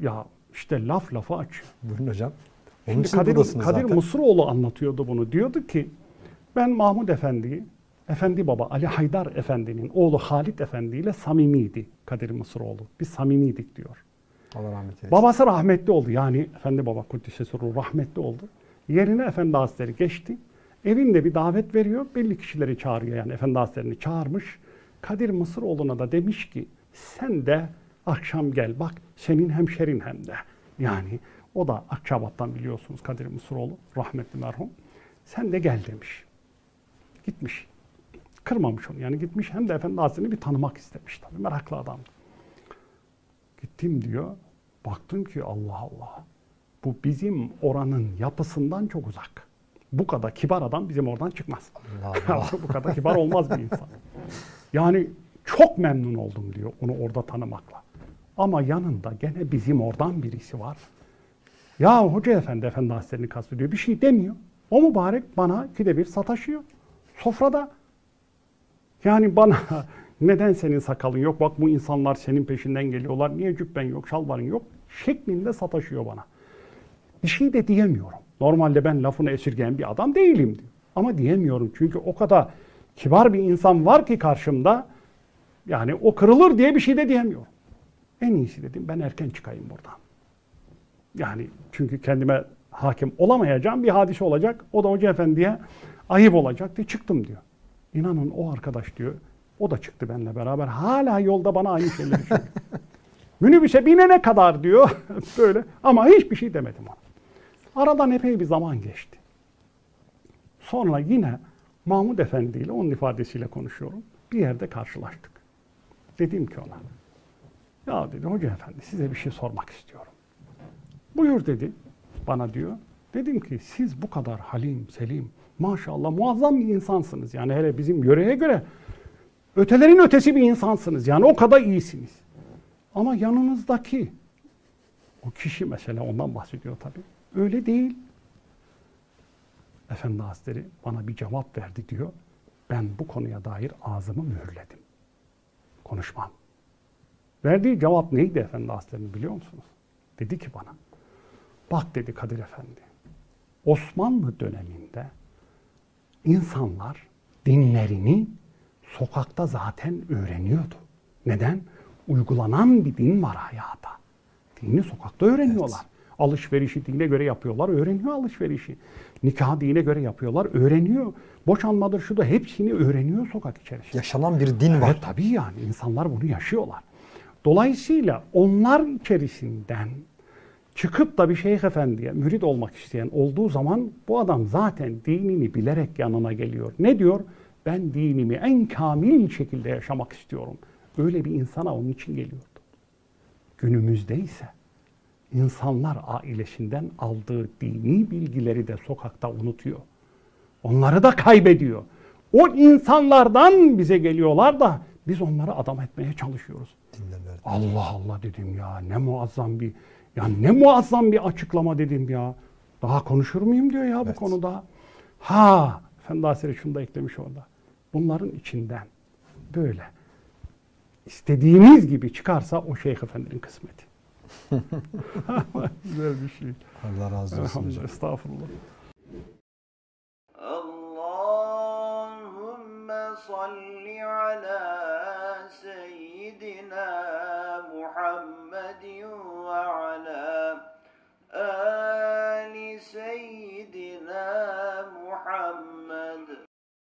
Ya işte laf lafı açıyor. Buyurun hocam. Onun Şimdi için buradasınız Kadir zaten. Mısıroğlu anlatıyordu bunu. Diyordu ki ben Mahmud Efendi'yi, Efendi Baba Ali Haydar Efendi'nin oğlu Halit Efendi ile samimiydi Kadir Mısıroğlu. Biz samimiydik diyor. Allah rahmet eylesin. Babası rahmetli oldu. Yani Efendi Baba Kuddisesi Ruhu rahmetli oldu. Yerine Efendi Hazretleri geçti. Evinde bir davet veriyor. Belli kişileri çağırıyor, yani Efendi Hazretleri'ni çağırmış. Kadir Mısıroğlu'na da demiş ki sen de akşam gel, bak senin hemşerin hem de. Yani o da Akçabat'tan biliyorsunuz Kadir Mısıroğlu rahmetli merhum. Sen de gel demiş. Gitmiş. Kırmamış onu, yani gitmiş, hem de Efendi Hazretleri'ni bir tanımak istemiş tabii, meraklı adam. Gittim diyor. Baktım ki Allah Allah. Bu bizim oranın yapısından çok uzak. Bu kadar kibar adam bizim oradan çıkmaz. Allah Allah. Bu kadar kibar olmaz bir insan. Yani çok memnun oldum diyor onu orada tanımakla. Ama yanında gene bizim oradan birisi var. Ya Hoca Efendi, Efendi Hazretleri'ni kastediyor. Bir şey demiyor. O mübarek bana ikide bir sataşıyor. Sofrada. Yani bana neden senin sakalın yok? Bak bu insanlar senin peşinden geliyorlar. Niye cübben yok, şalvarın yok? Şeklinde sataşıyor bana. Bir şey de diyemiyorum. Normalde ben lafını esirgeyen bir adam değilim diyor. Ama diyemiyorum çünkü o kadar kibar bir insan var ki karşımda. Yani o kırılır diye bir şey de diyemiyorum. En iyisi dedim ben erken çıkayım buradan. Yani çünkü kendime hakim olamayacağım bir hadise olacak. O da Hoca Efendi'ye ayıp olacak diye çıktım diyor. İnanın o arkadaş diyor, o da çıktı benimle beraber. Hala yolda bana aynı şeyleri söylüyor. Minibüse binene kadar diyor böyle, ama hiçbir şey demedim ona. Aradan epey bir zaman geçti. Sonra yine Mahmud Efendi ile onun ifadesiyle konuşuyorum. Bir yerde karşılaştık. Dedim ki ona, ya dedi Hoca Efendi size bir şey sormak istiyorum. Buyur dedi bana diyor. Dedim ki siz bu kadar halim, selim, maşallah muazzam bir insansınız. Yani hele bizim yöreye göre ötelerin ötesi bir insansınız. Yani o kadar iyisiniz. Ama yanınızdaki o kişi mesela, ondan bahsediyor tabii. Öyle değil. Efendi Hazretleri bana bir cevap verdi diyor. Ben bu konuya dair ağzımı mühürledim. Konuşmam. Verdiği cevap neydi Efendi Hazretleri'nin biliyor musunuz? Dedi ki bana, bak dedi Kadir Efendi, Osmanlı döneminde insanlar dinlerini sokakta zaten öğreniyordu. Neden? Uygulanan bir din var hayata. Dini sokakta öğreniyorlar. Evet. Alışverişi dine göre yapıyorlar, öğreniyor alışverişi. Nikahı dine göre yapıyorlar, öğreniyor. Boşanmadır şu da hepsini öğreniyor sokak içerisinde. Yaşanan bir din var. Evet, tabii yani insanlar bunu yaşıyorlar. Dolayısıyla onlar içerisinden çıkıp da bir şeyh efendiye mürit olmak isteyen olduğu zaman bu adam zaten dinini bilerek yanına geliyor. Ne diyor? Ben dinimi en kamil şekilde yaşamak istiyorum. Öyle bir insana onun için geliyordu. Günümüzde ise insanlar ailesinden aldığı dini bilgileri de sokakta unutuyor. Onları da kaybediyor. O insanlardan bize geliyorlar da biz onları adam etmeye çalışıyoruz. Allah Allah dedim ya, ne muazzam bir, ya ne muazzam bir açıklama dedim ya. Daha konuşur muyum diyor ya bu konuda. Ha, Efendi Hazretleri şunu da eklemiş orada. Bunların içinden böyle istediğimiz gibi çıkarsa o Şeyh Efendi'nin kısmeti. Güzel bir şey. Allah razı olsun hocam. Estağfurullah.